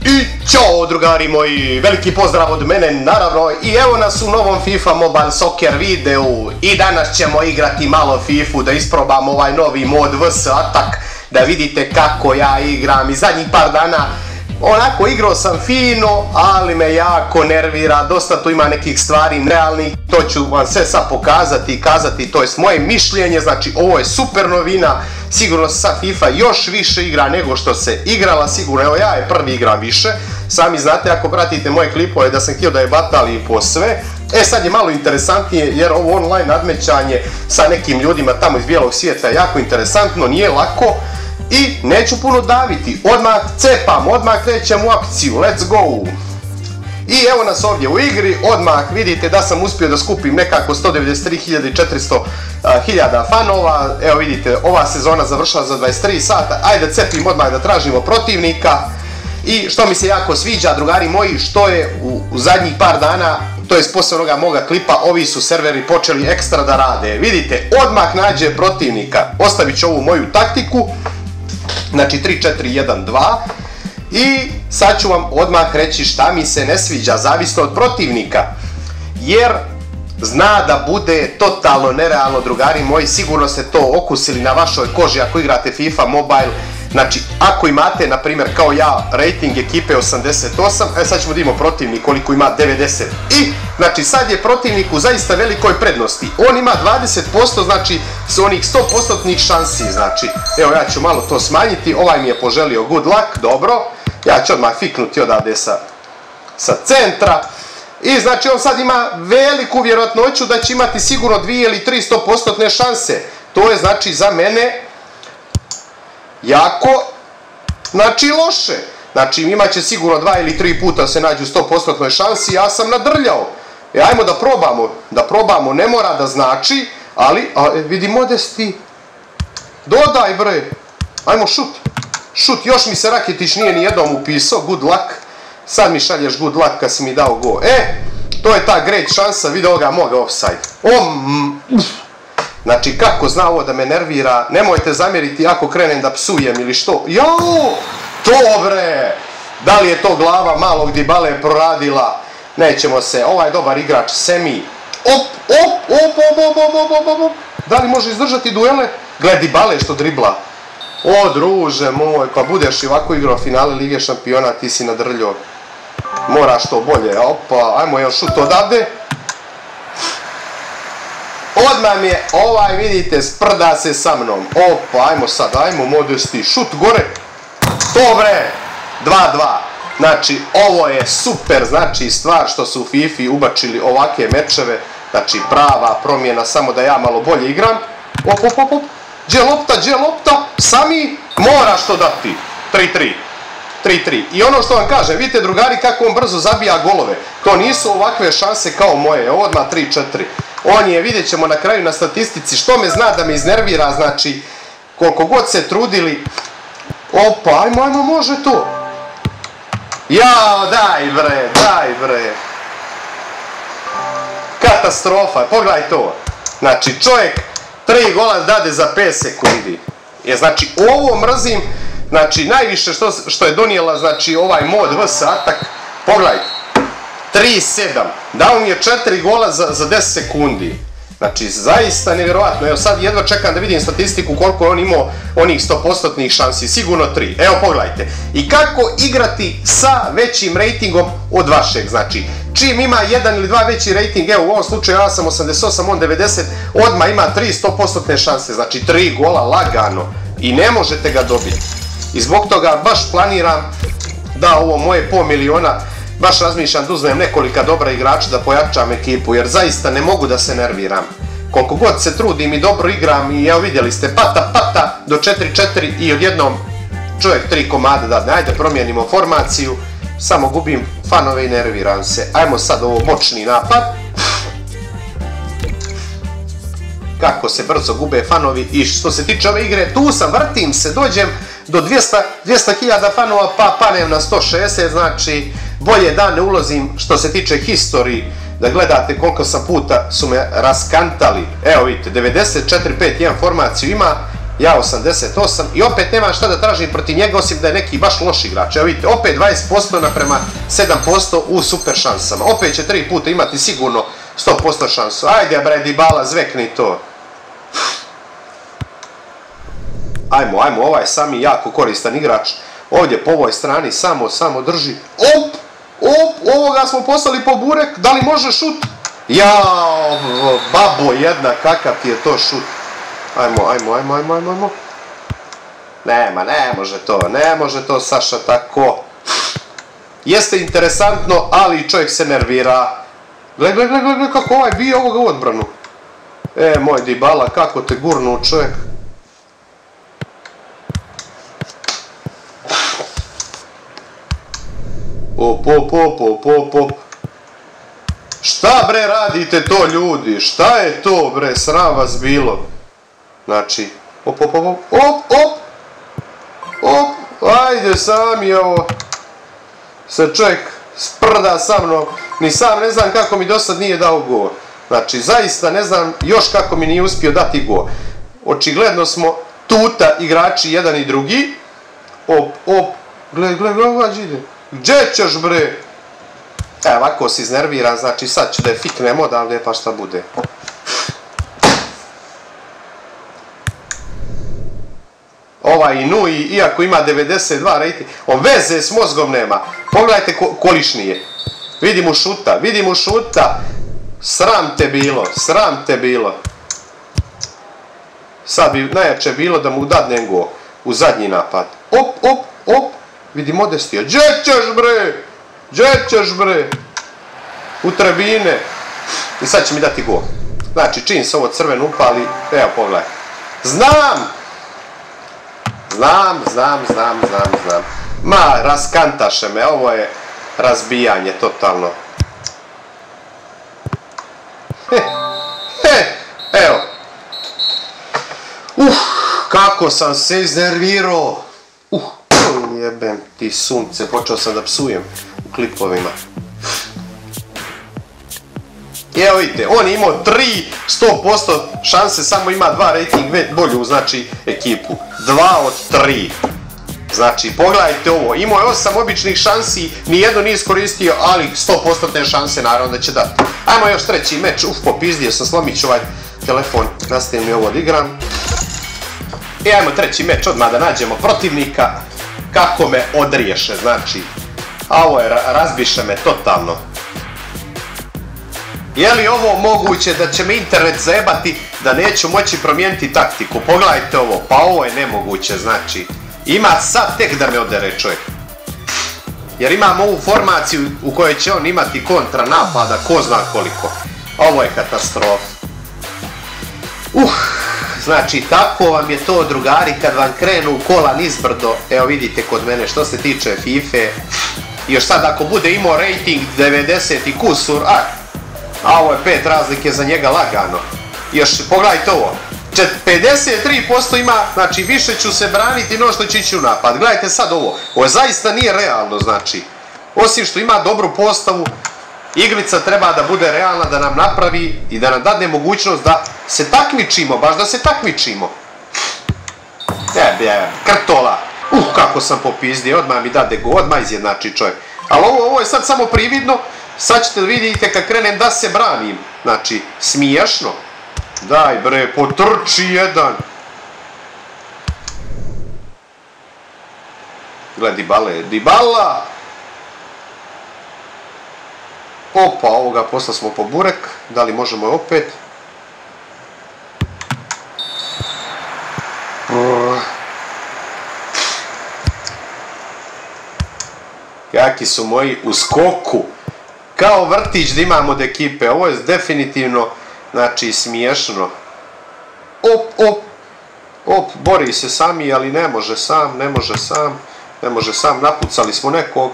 I ćao drugari moji, veliki pozdrav od mene naravno i evo nas u novom FIFA Mobile Soccer videu i danas ćemo igrati malo FIFA da isprobam ovaj novi mod vs Attack da vidite kako ja igram i zadnjih par dana onako igrao sam fino, ali me jako nervira, dosta tu ima nekih stvari nerealnih, to ću vam sve sad pokazati i kazati, to je moje mišljenje, znači ovo je super novina, sigurno se sad FIFA još više igra nego što se igrala, sigurno, evo ja je prvi igram više, sami znate ako pratite moje klipove da sam htio da je batali po sve, sad je malo interesantnije jer ovo online nadmećanje sa nekim ljudima tamo iz bijelog svijeta je jako interesantno, nije lako. I neću puno daviti, odmah cepam, odmah krećem u akciju, let's go! I evo nas ovdje u igri, odmah vidite da sam uspio da skupim nekako 193.400 fanova, evo vidite ova sezona završila za 23 sata, ajde cepim odmah da tražimo protivnika. I što mi se jako sviđa drugari moji, što je u zadnjih par dana, to je poslije onoga moga klipa, ovi su serveri počeli ekstra da rade, vidite, odmah nađe protivnika, ostavit ću ovu moju taktiku. Znači 3-4-1-2 i sad ću vam odmah reći šta mi se ne sviđa, zavisno od protivnika. Jer zna da bude totalno nerealno drugari moji, sigurno ste to okusili na vašoj koži ako igrate FIFA Mobile. Znači ako imate na primjer kao ja rating ekipe 88, sad ćemo da imamo protivnik koliko ima 90. I znači sad je protivnik u zaista velikoj prednosti, on ima 20% znači s onih 100% šansi, znači evo ja ću malo to smanjiti, ovaj mi je poželio good luck, dobro, ja ću odmah fiknuti odavde sa centra. I znači on sad ima veliku vjerojatnoću da će imati sigurno 2 ili 3 100% šanse, to je znači za mene jako, znači loše. Znači imat će sigurno 2 ili 3 puta se nađu u 100% šansi, ja sam nadrljao. Ajmo da probamo, ne mora da znači, ali vidi Modesti, dodaj bre, ajmo šut, još mi se Raketić nije ni jednom upisao, good luck, sad mi šalješ good luck kad si mi dao go, to je ta great šansa, vidi ovoga moga offside, znači kako zna ovo da me nervira, nemojte zamjeriti ako krenem da psujem ili što, jao, to bre, da li je to glava malog Dybale proradila, nećemo se, ovaj dobar igrač Semi, da li može izdržati duele, gled Dybale što dribla, o druže moj, pa budeš i ovako igrao finale Lige šampiona, ti si nadrljao, moraš to bolje, opa, ajmo još šut odavde. Odmah mi je, ovaj vidite, sprda se sa mnom. Opa, ajmo sad, ajmo Modesti, šut gore. To bre, 2-2. Znači, ovo je super, znači, stvar što su u FIFA ubačili ovake mečeve. Znači, prava promjena, samo da ja malo bolje igram. Op. Gdje lopta, sami moraš to dati. 3-3. I ono što vam kažem, vidite drugari kako on brzo zabija golove. To nisu ovakve šanse kao moje, odmah 3-4. On je, vidjet ćemo na kraju na statistici, što me zna da me iznervira, znači, koliko god se trudili. Opa, ajmo, može to. Jao, daj bre. Katastrofa, pogledaj to. Znači, čovjek 3 gola dade za 5 sekundi. Znači, ovo mrzim, znači, najviše što je donijela, znači, ovaj mod vs Attack, pogledajte. 3-7, dao mi je 4 gola za 10 sekundi. Znači, zaista nevjerovatno. Evo sad jedva čekam da vidim statistiku koliko je on imao onih 100% šansi. Sigurno 3. Evo pogledajte. I kako igrati sa većim ratingom od vašeg. Znači, čim ima 1 ili 2 veći rating, evo u ovom slučaju ja sam 88, on 90, odmah ima 3 100% šanse. Znači, 3 gola lagano. I ne možete ga dobiti. I zbog toga baš planiram da ovo moje pol miliona baš razmišljam da uzmem nekolika dobra igrača da pojačam ekipu, jer zaista ne mogu da se nerviram. Koliko god se trudim i dobro igram i evo vidjeli ste pata do 4-4 i odjednom čovjek 3 komada dadne. Ajde promijenimo formaciju, samo gubim fanove i nerviram se. Ajmo sad ovo moćni napad. Kako se brzo gube fanovi i što se tiče ove igre, tu sam, vrtim se, dođem do 200.000 fanova pa panem na 160, znači bolje da ne ulazim što se tiče history, da gledate koliko sam puta su me raskantali. Evo vidite, 94-5-1 formaciju ima Ja 88 i opet nemam šta da tražim protiv njega osim da je neki baš loš igrač. Evo vidite, opet 20% naprema 7% u super šansama. Opet će 3 puta imati sigurno 100% šansu. Ajde bre Dybala, zvekni to. Ajmo, ovaj Sami jako koristan igrač. Ovdje po ovoj strani samo drži. Ovoga smo poslali po burek. Da li može šut? Jao, babo jedna, kakav ti je to šut. Ajmo. Ne može to Saša tako. Jeste interesantno, ali čovjek se nervira. Gle kako ovaj bio ovoga u odbranu. Moj Dybala, kako te gurnu čovjek. Op. Šta bre radite to ljudi? Šta je to bre? Sram vas bilo. Znači, op. Ajde Sami ovo. Se čovjek sprda sa mnom. Ni sam ne znam kako mi do sad nije dao gol. Znači, zaista ne znam još kako mi nije uspio dati gol. Očigledno smo tuta igrači jedan i drugi. Op. Gle, ovaj ide. Gdje ćeš bre? Ovako si iznerviran, znači sad ću da je fiknem odavde pa šta bude. Ovaj Inui, iako ima 92 rating, on veze s mozgom nema. Pogledajte kolišni je. Vidi mu šuta. Sram te bilo. Sad bi najjače bilo da mu dadnem go u zadnji napad. Op. Vidi Modestija. Gdje ćeš bre? U trebine. I sad će mi dati gol. Znači, čim se ovo crveno upali, evo pogledaj. Znam. Ma, raskantaše me, ovo je razbijanje totalno. Evo. Kako sam se iznervirao. Jebem ti sunce, počeo sam da psujem u klipovima. I evo vidite, on je imao 100% šanse, samo ima 2 rating bolju, znači, ekipu. 2 od 3. Znači, pogledajte ovo, imao je 8 običnih šansi, nijedno nije iskoristio, ali 100% šanse naravno da će dati. Ajmo još treći meč, popizdio sam, slomit ću ovaj telefon, nastavim mi ovo da igram. I ajmo treći meč, odmah da nađemo protivnika. Kako me odriješe, znači. A ovo je, razbiše me totalno. Je li ovo moguće da će me internet zajebati da neću moći promijeniti taktiku? Pogledajte ovo, pa ovo je nemoguće, znači. Ima sad tek da me odere čovjek. Jer imam ovu formaciju u kojoj će on imati kontra napada, ko zna koliko. Ovo je katastrofa. Znači, tako vam je to, drugari, kad vam krenu kola nizbrdo. Evo vidite kod mene što se tiče FIFA. Još sad ako bude imao rating 90 i kusur, a ovo je 5 razlike za njega lagano. Još pogledajte ovo. 53% ima, znači više ću se braniti no što ću ići u napad. Gledajte sad ovo. Ovo zaista nije realno, znači. Osim što ima dobru postavu, igrica treba da bude realna, da nam napravi i da nam dadne mogućnost da se takmičimo, baš da se takmičimo. Krtola. Kako sam popizdio, odmah mi dade go, odmah izjednači čovjek. Ali ovo je sad samo prividno, sad ćete vidjeti kad krenem da se branim. Znači, smiješno. Daj bre, potrči jedan. Gledaj, Dybala. Opa, ovoga posla smo po burek. Da li možemo opet? Kaki su moji u skoku. Kao vrtić da imamo od ekipe. Ovo je definitivno, znači, smiješno. Op, bori se Sami, ali ne može sam. Napucali smo nekog.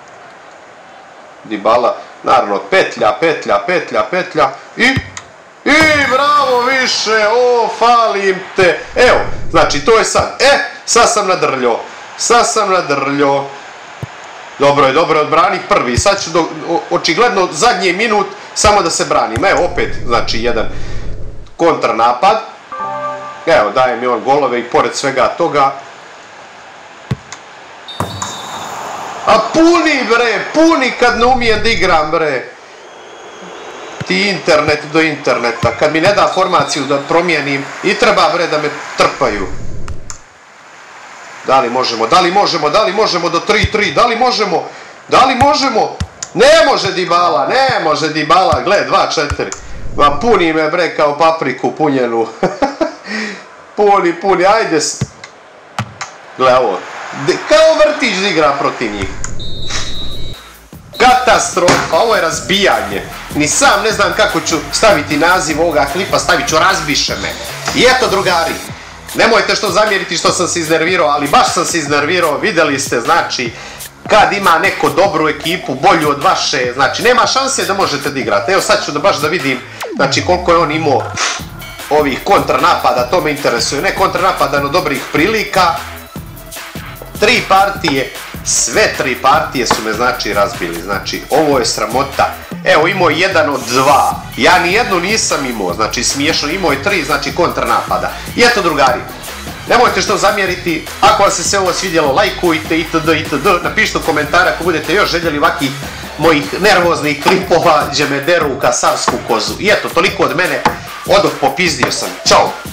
Dybala. Naravno, petlja i bravo više, falim te. Evo, znači to je sad, sad sam nadrljao. Dobro je, odbranih prvi, sad ću očigledno zadnji minut samo da se branim. Evo opet, znači jedan kontranapad. Evo, daje mi on golove i pored svega toga. A puni bre, puni kad ne umijem da igram bre. Ti internet do interneta, kad mi ne da formaciju da promijenim i treba bre da me trpaju. Da li možemo do 3-3, da li možemo? Ne može Dybala, gle, 2-4. Ma puni me bre kao papriku punjenu. Puni, ajde. Gle ovo, kao vrtić da igra protiv njih. Katastrofa, ovo je razbijanje. Ni sam ne znam kako ću staviti naziv ovoga klipa, stavit ću razbiše me. I eto drugari, nemojte što zamjeriti što sam se iznervirao, ali baš sam se iznervirao, vidjeli ste, znači, kad ima neko dobru ekipu, bolju od vaše, znači, nema šanse da možete da igrate. Evo sad ću da baš da vidim, znači, koliko je on imao ovih kontranapada, to me interesuje, ne kontranapada, no dobrih prilika. 3 partije, sve 3 partije su me, znači, razbili, znači, ovo je sramota. Evo, imao je 1 od 2, ja ni jednu nisam imao, znači, smiješno, imao je 3, znači, kontranapada. I eto, drugari, nemojte što zamjeriti, ako vam se sve ovo svidjelo, lajkujte, itd., napišite u komentare ako budete još željeli ovakvih mojih nervoznih klipova gdje me deru ka savsku kozu. I eto, toliko od mene, odoh popizdio sam, čao!